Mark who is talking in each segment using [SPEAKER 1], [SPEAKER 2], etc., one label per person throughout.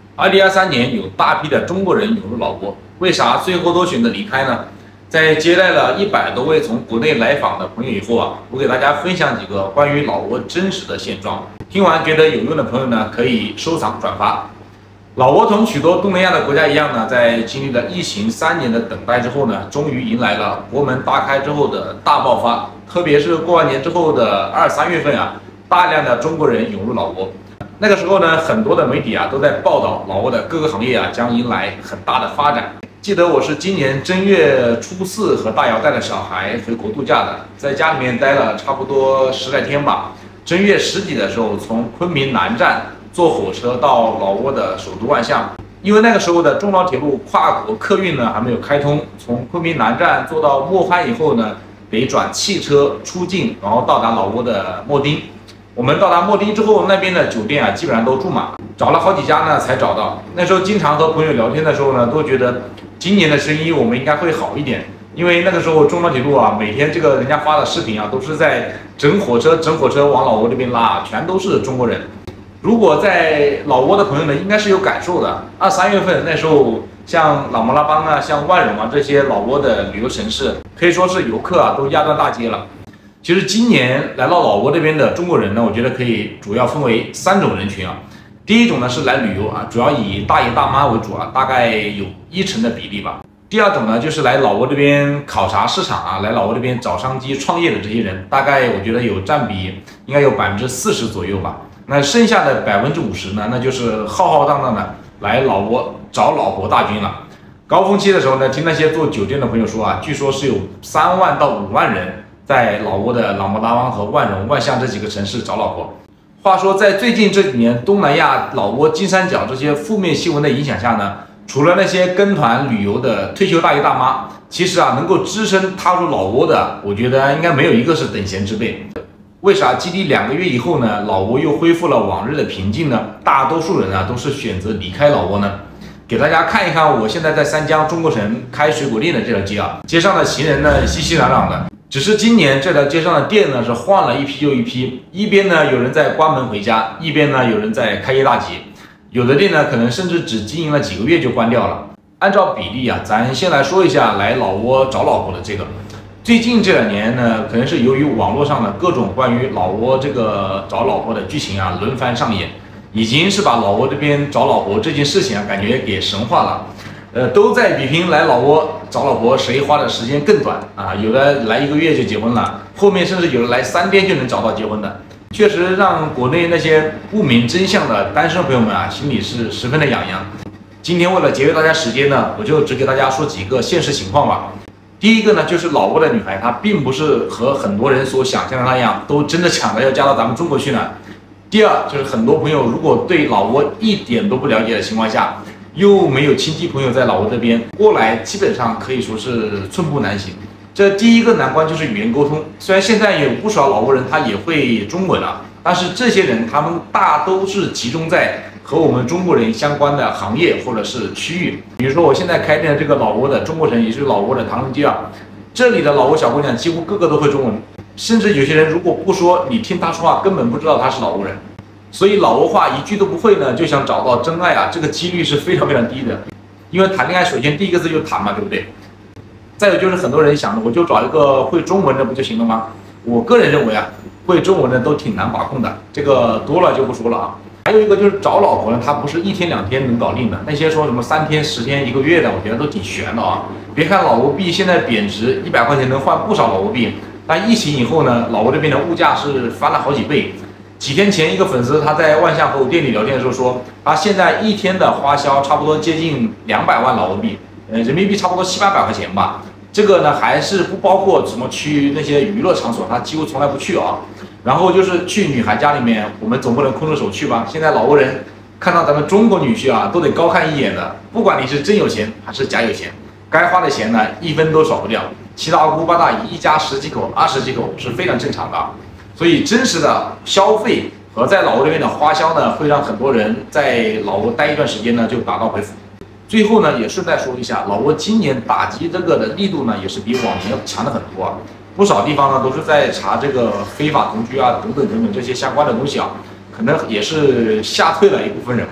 [SPEAKER 1] 2023年有大批的中国人涌入老挝，为啥最后都选择离开呢？在接待了100多位从国内来访的朋友以后啊，我给大家分享几个关于老挝真实的现状。听完觉得有用的朋友呢，可以收藏转发。老挝同许多东南亚的国家一样呢，在经历了疫情3年的等待之后呢，终于迎来了国门大开之后的大爆发。特别是过完年之后的2、3月份啊，大量的中国人涌入老挝。那个时候呢，很多的媒体啊都在报道老挝的各个行业啊将迎来很大的发展。记得我是今年正月初4和大姚带着小孩回国度假的，在家里面待了差不多10来天吧。正月10几的时候，从昆明南站坐火车到老挝的首都万象，因为那个时候的中老铁路跨国客运呢还没有开通，从昆明南站坐到莫罕以后呢，得转汽车出境，然后到达老挝的莫丁。我们到达莫丁之后，那边的酒店啊基本上都住满，找了好几家呢才找到。那时候经常和朋友聊天的时候呢，都觉得今年的生意我们应该会好一点，因为那个时候中老铁路啊，每天这个人家发的视频啊，都是在整火车往老挝这边拉，全都是中国人。如果在老挝的朋友呢，应该是有感受的。2、3月份那时候，像琅勃拉邦啊、像万荣啊这些老挝的旅游城市，可以说是游客啊都压断大街了。其实今年来到老挝这边的中国人呢，我觉得可以主要分为3种人群啊。第一种呢是来旅游啊，主要以大爷大妈为主啊，大概有1成的比例吧。第二种呢就是来老挝这边考察市场啊，来老挝这边找商机创业的这些人，大概我觉得有占比应该有40%左右吧。那剩下的50%呢，那就是浩浩荡荡的来老挝找老婆大军了。高峰期的时候呢，听那些做酒店的朋友说啊，据说是有3万到5万人在老挝的琅勃拉邦和万荣、万象这几个城市找老婆。话说，在最近这几年，东南亚、老挝、金三角这些负面新闻的影响下呢，除了那些跟团旅游的退休大爷大妈，其实啊，能够只身踏入老挝的，我觉得应该没有一个是等闲之辈。为啥基地2个月以后呢，老挝又恢复了往日的平静呢？大多数人啊都是选择离开老挝呢。给大家看一看，我现在在三江中国城开水果店的这条街啊，街上的行人呢熙熙攘攘的。只是今年这条街上的店呢是换了一批又一批，一边呢有人在关门回家，一边呢有人在开业大吉，有的店呢可能甚至只经营了几个月就关掉了。按照比例啊，咱先来说一下来老挝找老婆的这个。最近这2年呢，可能是由于网络上的各种关于老挝这个找老婆的剧情啊轮番上演，已经是把老挝这边找老婆这件事情啊感觉给神化了。都在比拼来老挝找老婆谁花的时间更短啊！有的来1个月就结婚了，后面甚至有的来3天就能找到结婚的，确实让国内那些不明真相的单身朋友们啊心里是十分的痒痒。今天为了节约大家时间呢，我就只给大家说几个现实情况吧。第一个呢，就是老挝的女孩她并不是和很多人所想象的那样，都真的抢着要嫁到咱们中国去呢。第二就是很多朋友如果对老挝一点都不了解的情况下，又没有亲戚朋友在老挝这边过来，基本上可以说是寸步难行。这第一个难关就是语言沟通。虽然现在有不少老挝人他也会中文啊，但是这些人他们大都是集中在和我们中国人相关的行业或者是区域。比如说我现在开店的这个老挝的中国城，也就是老挝的唐人街啊，这里的老挝小姑娘几乎个个都会中文，甚至有些人如果不说，你听她说话根本不知道她是老挝人。所以老挝话一句都不会呢，就想找到真爱啊，这个几率是非常非常低的。因为谈恋爱首先第一个字就谈嘛，对不对？再有就是很多人想的，我就找一个会中文的不就行了吗？我个人认为啊，会中文的都挺难把控的，这个多了就不说了啊。还有一个就是找老婆呢，他不是1天2天能搞定的，那些说什么3天10天1个月的，我觉得都挺悬的啊。别看老挝币现在贬值，100块钱能换不少老挝币，但疫情以后呢，老挝这边的物价是翻了好几倍。几天前，一个粉丝他在万象和我店里聊天的时候说，他现在1天的花销差不多接近200万老挝币，人民币差不多700-800块钱吧。这个呢还是不包括什么去那些娱乐场所，他几乎从来不去啊。然后就是去女孩家里面，我们总不能空着手去吧？现在老挝人看到咱们中国女婿啊，都得高看一眼的，不管你是真有钱还是假有钱，该花的钱呢1分都少不掉。七大姑八大姨一家10几口、20几口是非常正常的。所以真实的消费和在老挝这边的花销呢，会让很多人在老挝待一段时间呢就打道回府。最后呢，也顺带说一下，老挝今年打击这个的力度呢，也是比往年要强的很多啊。不少地方呢都是在查这个非法同居啊等等这些相关的东西啊，可能也是吓退了一部分人吧。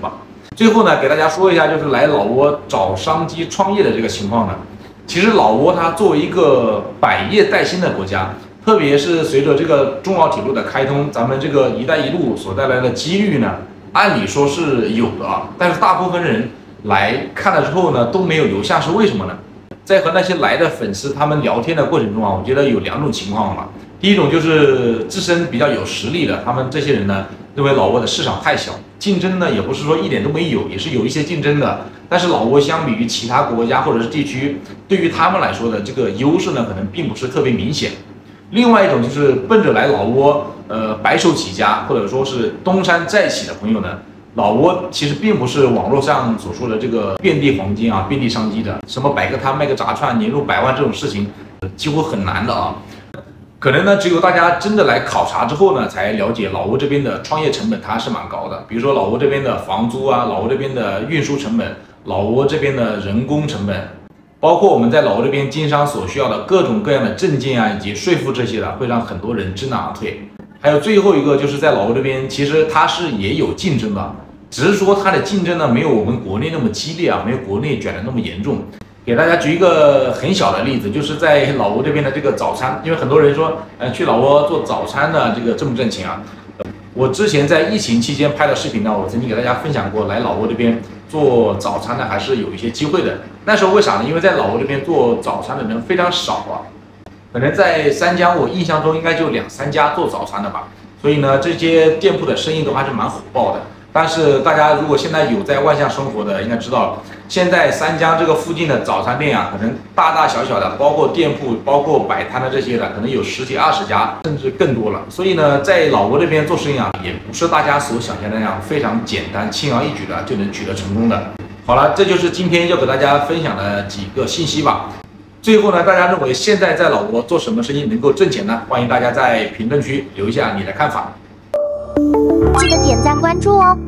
[SPEAKER 1] 最后呢，给大家说一下，就是来老挝找商机创业的这个情况呢。其实老挝它作为一个百业待兴的国家，特别是随着这个中老铁路的开通，咱们这个“一带一路”所带来的机遇呢，按理说是有的啊。但是大部分人来看了之后呢，都没有留下，是为什么呢？在和那些来的粉丝他们聊天的过程中啊，我觉得有2种情况吧。第一种就是自身比较有实力的，他们这些人呢，认为老挝的市场太小，竞争呢也不是说一点都没有，也是有一些竞争的。但是老挝相比于其他国家或者是地区，对于他们来说的这个优势呢，可能并不是特别明显。另外一种就是奔着来老挝白手起家或者说是东山再起的朋友呢，老挝其实并不是网络上所说的这个遍地黄金啊、遍地商机的，什么摆个摊卖个炸串年入100万这种事情，几乎很难的啊。可能呢，只有大家真的来考察之后呢，才了解老挝这边的创业成本它是蛮高的。比如说老挝这边的房租啊，老挝这边的运输成本，老挝这边的人工成本，包括我们在老挝这边经商所需要的各种各样的证件啊，以及税负这些的，会让很多人知难而退。还有最后一个就是在老挝这边，其实它是也有竞争的，只是说它的竞争呢没有我们国内那么激烈啊，没有国内卷的那么严重。给大家举一个很小的例子，就是在老挝这边的这个早餐，因为很多人说，去老挝做早餐的这个挣不挣钱啊？我之前在疫情期间拍的视频呢，我曾经给大家分享过，来老挝这边做早餐呢，还是有一些机会的。那时候为啥呢？因为在老挝这边做早餐的人非常少啊，可能在三江，我印象中应该就2、3家做早餐的吧。所以呢，这些店铺的生意都还是蛮火爆的。但是大家如果现在有在万象生活的，应该知道，现在三江这个附近的早餐店啊，可能大大小小的，包括店铺、包括摆摊的这些的，可能有10几、20家，甚至更多了。所以呢，在老挝这边做生意啊，也不是大家所想象的那样非常简单、轻而易举的就能取得成功的。好了，这就是今天要给大家分享的几个信息吧。最后呢，大家认为现在在老挝做什么生意能够挣钱呢？欢迎大家在评论区留下你的看法。
[SPEAKER 2] 记得点赞关注哦。